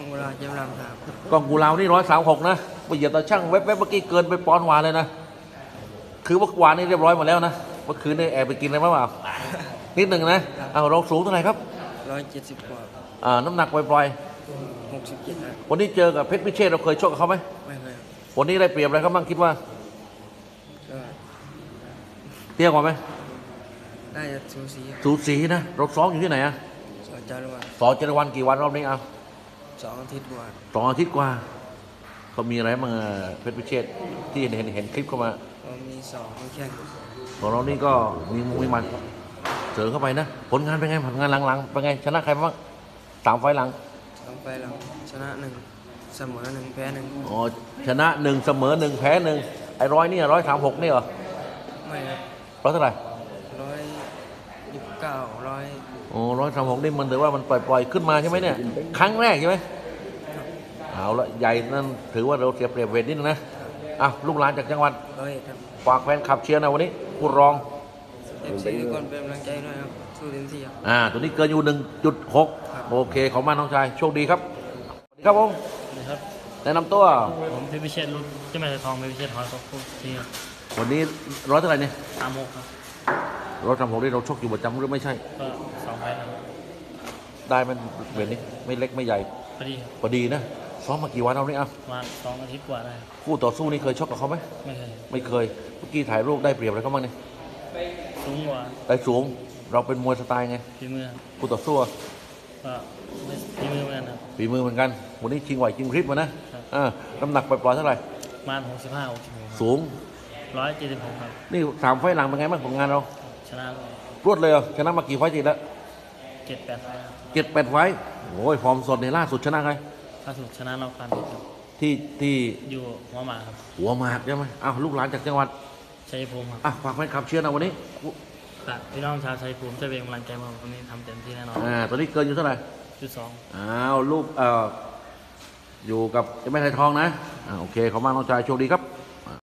องกุลาเจ้ารำครับกองกูลาวนี่136นะไปเหยียบตาช่างเว็บเมื่อกี้เกินไปปอนด์วาเลยนะคือเมื่อวานนี้เรียบร้อยหมดแล้วนะเมื่อคืนนี่แอบไปกินอะไรมาเปล่านิดหนึ่งนะเอาเราสูงเท่าไหร่ครับ 170 กว่าน้ำหนักปล่อย 67นะๆวันนี้เจอกับเพชรพิเชษเราเคยชกกับเขาไหมไม่เคยครับวันนี้ได้เปรียบอะไรเขาบ้างคิดว่าก็เตี้ยกว่าไหมได้จะสูสีสูสีนะเราซ้อมอยู่ที่ไหนอะสอจารุวันสอเจริญวันกี่วันรอบนี้เอา 2 อาทิตย์กว่า 2 อาทิตย์กว่าเขามีอะไรมาเพชรพิเชษที่เห็นคลิปเข้ามาก็มี2มีแข้งของเรานี่ก็มีมันเสริมเข้าไปนะผลงานเป็นไงผลงานหลังๆเป็นไงชนะใครบ้าง3 ไฟล์หลัง 2 ไฟล์หลังชนะ1เสมอ1แพ้1 อ๋อชนะ1เสมอ1แพ้1ไอ้100นี่136นี่เหรอไม่ครับร้อยเท่าไหร่ 129 โอ้136นี่มันถือว่ามันปล่อยขึ้นมาใช่ไหมเนี่ยครั้งแรกใช่ไหมเอาละใหญ่นั่นถือว่าเราเสียเปรียบเวทนิดนึงนะอ่ะลูกหลานจากจังหวัด 101ครับฝากแฟนขับเชียร์นะวันนี้ผู้รอง FC ทุกคนเป็นกำลังใจด้วยครับสู้เต็มที่ครับตัวนี้เกินอยู่ 1.6 โอเคขอบคุณมากน้องชายโชคดีครับสวัสดีครับผมนะครับแนะนำตัวผมเพชรพิเชษรุ่นเจ้าแม่ตะทองเพชรพิเชษหอยเขาพูดที่วันนี้ร้อยเท่าไหร่เนี่ย 36ครับ 136นี่เราชกอยู่ประจำหรือไม่ใช่ก็2 ไฟล์ครับได้มันเวทนี้ไม่เล็กไม่ใหญ่พอดีครับพอดีนะซ้อมมากี่วันเอาเนี่ยประมาณ2 อาทิตย์กว่าได้ครับคู่ต่อสู้นี่เคยชกกับเขาไหมไม่เคยไม่เคยเมื่อกี้ถ่ายรูปได้เปรียบอะไรเขาบ้างเนี่ยสูงกว่าได้สูงเราเป็นมวยสไตล์ไงฝีมือครับคู่ต่อสู้อะก็ไม่ฝีมือเหมือนกันครับฝีมือเหมือนกันวันนี้ชิงไหวชิงพริบมานะครับ น้ำหนักปล่อยๆเท่าไหร่ประมาณ65 66 สูง 176ครับนี่3 ไฟล์หลังเป็นไงบ้างผลงานเราชนะรวดเลยเหรอชนะมากี่ไฟล์ติดแล้ว 7-8 ไฟล์ครับ 7-8 ไฟล์โอ้ยฟอร์มสดในล่าสุดชนะใครล่าสุดชนะนอกการครับที่อยู่หัวหมากครับหัวหมากใช่ไหมอ้าวลูกหลานจากจังหวัดชัยภูมิครับฝากแฟนคลับเชียร์นะวันนี้ฝากพี่น้องชาวชัยภูมิช่วยเป็นกำลังใจมาวันนี้ทำเต็มที่แน่นอนตอนนี้เกินอยู่เท่าไหร่ 2 อ้าวลูกอยู่กับเจ้าแม่ไทยทองนะโอเคขอบคุณมากน้องชายโชคดีครับ